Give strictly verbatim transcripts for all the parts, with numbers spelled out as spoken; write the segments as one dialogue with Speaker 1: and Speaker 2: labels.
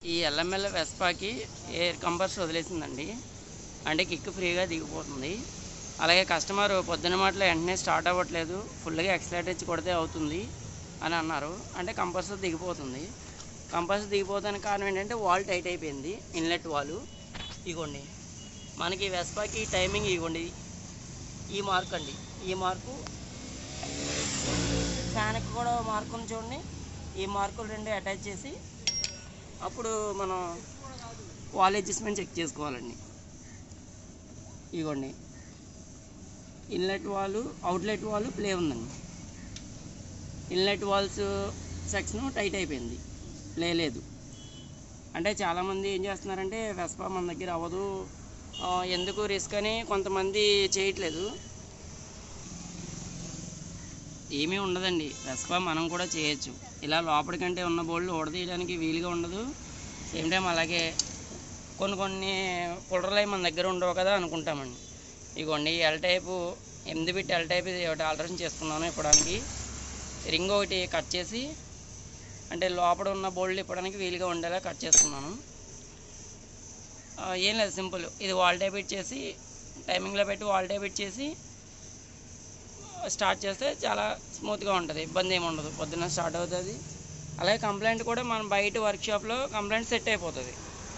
Speaker 1: ఈ ఎల్ఎంఎల్ వెస్పాకి air compressor వదిలేసిందండి, అంటే కిక్ ఫ్రీగా దిగిపోతుంది. అలాగే కస్టమర్ పొద్దున మాటలో వెంటనే స్టార్ట్ అవ్వట్లేదు, ఫుల్గా ఎక్సలరేటర్ ఇచ్చి కొడితే అవుతుంది అని అన్నారు. అంటే కంప్రెసర్ దిగిపోతుంది. కంప్రెసర్ దిగిపోతానికి కారణం ఏంటంటే వాల్ టైట్ అయిపోయింది, ఇన్లెట్ వాల్. ఇగోండి మనకి వెస్పాకి టైమింగ్ ఇగోండి, ఈ మార్క్ అండి, ఈ మార్కు ఫ్యాన్కి కూడా మార్క్ ఉంది చూడండి. ఈ మార్కులు రెండు అటాచ్ చేసి అప్పుడు మనం వాల్ అడ్జస్ట్మెంట్ చెక్ చేసుకోవాలండి. ఇగోండి inlet valve, outlet valve play ఉందండి. ఇన్లెట్ వాల్స్ సెక్షన్ టైట్ అయిపోయింది, ప్లే లేదు. అంటే చాలామంది ఏం చేస్తున్నారంటే వెస్పా మన దగ్గర అవ్వదు, ఎందుకు రిస్క్ అని కొంతమంది చేయట్లేదు. ఏమీ ఉండదండి, వెస్పా మనం కూడా చేయొచ్చు. ఇలా లోపలికంటే ఉన్న బోల్డ్ ఊడదీయడానికి వీలుగా ఉండదు. సేమ్ టైం అలాగే కొన్ని కొన్ని పుల్డర్లు మన దగ్గర ఉండవు కదా అనుకుంటామండి. ఇగోండి ఎల్ టైపు ఎనిమిది బిట్ ఎల్ టైప్ ఒకటి ఆల్టరేషన్ చేసుకున్నాను ఇప్పడానికి. రింగ్ ఒకటి కట్ చేసి అంటే లోపల ఉన్న బోల్డ్ ఇప్పడానికి వీలుగా ఉండేలా కట్ చేసుకున్నాను. ఏం లేదు, సింపుల్. ఇది వాల్ టైప్ ఇచ్చేసి టైమింగ్లో పెట్టి వాల్ టైప్ ఇచ్చేసి స్టార్ట్ చేస్తే చాలా స్మూత్గా ఉంటుంది, ఇబ్బంది ఏమి ఉండదు. పొద్దున్న స్టార్ట్ అవుతుంది. అలాగే కంప్లైంట్ కూడా మనం బయట వర్క్షాప్లో కంప్లైంట్ సెట్ అయిపోతుంది.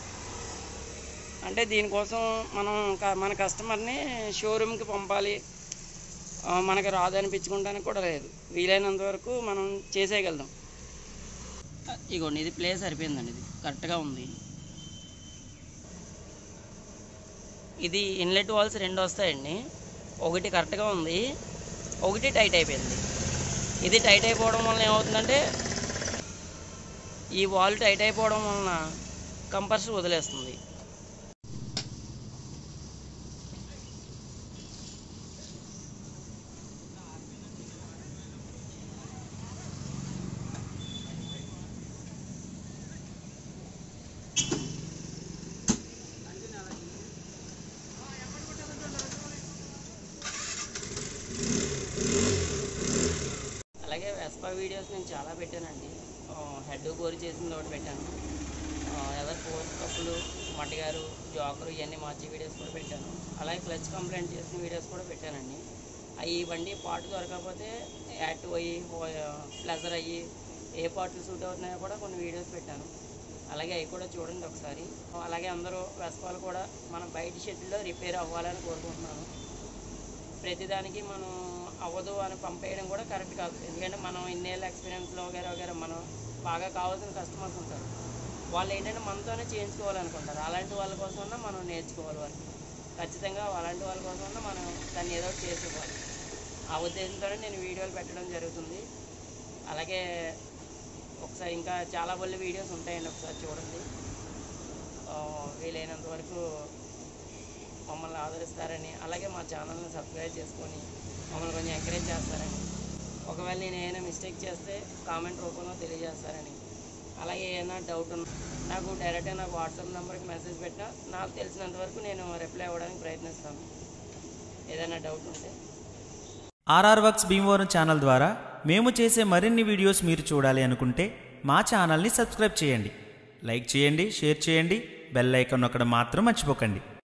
Speaker 1: అంటే దీనికోసం మనం మన కస్టమర్ని షోరూమ్కి పంపాలి, మనకు రాదు అనిపించుకోవడానికి కూడా లేదు. వీలైనంత వరకు మనం చేసేయగలుగుతాం. ఇగోండి ఇది ప్లే సరిపోయిందండి, ఇది కరెక్ట్గా ఉంది. ఇది ఇన్లెట్ వాల్స్ రెండు వస్తాయండి, ఒకటి కరెక్ట్గా ఉంది, ఒకటి టైట్ అయిపోయింది. ఇది టైట్ అయిపోవడం వలన ఏమవుతుందంటే ఈ వాల్ టైట్ అయిపోవడం వలన కంప్రెసర్ వదిలేస్తుంది. అలాగే వెస్పా వీడియోస్ నేను చాలా పెట్టానండి. హెడ్ బోర్ చేసింది ఒకటి పెట్టాను, ఎవరు ఫోర్ కప్పులు, మట్టిగారు, జోకరు, ఇవన్నీ మార్చి వీడియోస్ కూడా పెట్టాను. అలాగే క్లచ్ కంప్లైంట్ చేసిన వీడియోస్ కూడా పెట్టానండి. అవి బండి పార్ట్ దొరకకపోతే యాక్టివ్ అయ్యి ప్లెజర్ అయ్యి ఏ పార్ట్లు సూట్ అవుతున్నాయో కూడా కొన్ని వీడియోస్ పెట్టాను. అలాగే అవి కూడా చూడండి ఒకసారి. అలాగే అందరూ వెస్పాలు కూడా మన బయట షెడ్లో రిపేర్ అవ్వాలని కోరుకుంటున్నాను. ప్రతిదానికి మనం అవ్వదు అని పంపేయడం కూడా కరెక్ట్ కాదు. ఎందుకంటే మనం ఇన్నేళ్ళ ఎక్స్పీరియన్స్లో వగేరా వగేరా మనం బాగా కావాల్సిన కస్టమర్స్ ఉంటారు, వాళ్ళు ఏంటంటే మనతోనే చేయించుకోవాలనుకుంటారు. అలాంటి వాళ్ళ కోసమన్నా మనం నేర్చుకోవాలి వాళ్ళు, ఖచ్చితంగా అలాంటి వాళ్ళ కోసమన్నా మనం దాన్ని ఏదో ఒకటి చేసుకోవాలి. ఆ ఉద్దేశంతోనే నేను వీడియోలు పెట్టడం జరుగుతుంది. అలాగే ఒకసారి ఇంకా చాలా బళ్ళ వీడియోస్ ఉంటాయండి, ఒకసారి చూడండి. వీలైనంత వరకు మమ్మల్ని ఆదరిస్తారని, అలాగే మా ఛానల్ని సబ్స్క్రైబ్ చేసుకొని మమ్మల్ని కొంచెం ఎంకరేజ్ చేస్తారని, ఒకవేళ నేను ఏమైనా మిస్టేక్ చేస్తే కామెంట్ రూపంలో తెలియజేస్తారని, అలాగే ఏమైనా డౌట్ ఉన్నా నాకు డైరెక్ట్గా నాకు వాట్సాప్ నెంబర్కి మెసేజ్ పెట్టినా నాకు తెలిసినంత వరకు నేను రిప్లై అవ్వడానికి ప్రయత్నిస్తాను, ఏదైనా డౌట్ ఉంటే.
Speaker 2: ఆర్ఆర్ వర్క్స్ భీమవరం ఛానల్ ద్వారా మేము చేసే మరిన్ని వీడియోస్ మీరు చూడాలి అనుకుంటే మా ఛానల్ని సబ్స్క్రైబ్ చేయండి, లైక్ చేయండి, షేర్ చేయండి, బెల్ ఐకాన్ నొక్కడం మాత్రం మర్చిపోకండి.